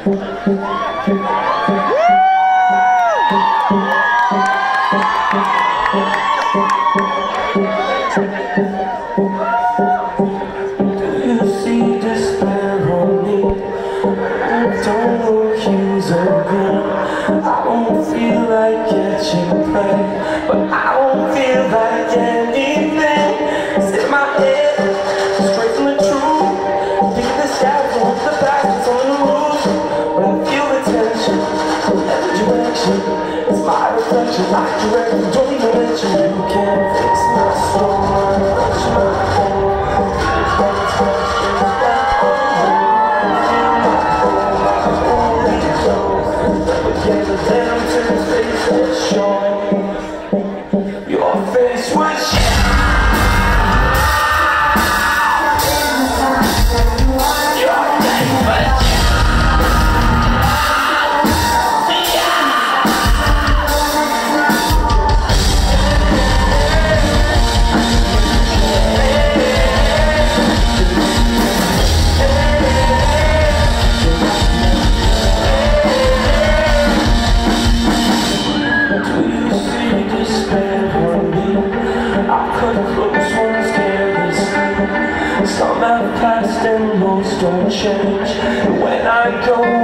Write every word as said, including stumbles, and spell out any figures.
see despair on me? Don't know hues of green. I don't feel like catching prey, but I don't feel like anything. It's in my head, straight from the truth. Think of the shadows of the past on the roof, but I feel the tension from every direction. It's my reflection, I direct it. Don't even mention you can't fix my soul, my touch, my home. Yeah, the damn thing's face is showing. Your face was some have passed and most don't change. When I go